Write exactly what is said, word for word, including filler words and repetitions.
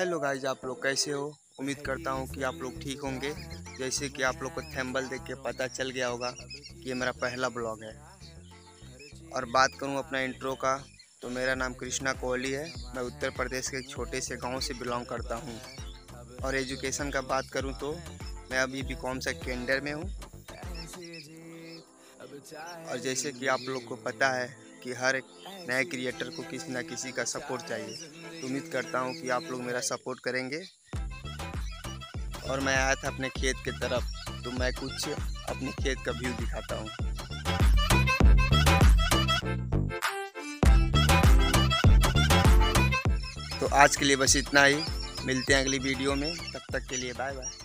Hello guys, आप लोग कैसे हो। उम्मीद करता हूँ कि आप लोग ठीक होंगे। जैसे कि आप लोग को थंबनेल देख के पता चल गया होगा कि ये मेरा पहला ब्लॉग है। और बात करूँ अपना इंट्रो का, तो मेरा नाम कृष्णा कोहली है। मैं उत्तर प्रदेश के एक छोटे से गांव से बिलोंग करता हूँ। और एजुकेशन का बात करूँ तो मैं अभी बी कॉम सेकेंड ईयर में हूँ। और जैसे कि आप लोग को पता है कि हर एक नए क्रिएटर को किसी न किसी का सपोर्ट चाहिए, तो उम्मीद करता हूँ कि आप लोग मेरा सपोर्ट करेंगे। और मैं आया था अपने खेत की तरफ, तो मैं कुछ अपने खेत का व्यू दिखाता हूँ। तो आज के लिए बस इतना ही। मिलते हैं अगली वीडियो में, तब तक के लिए बाय बाय।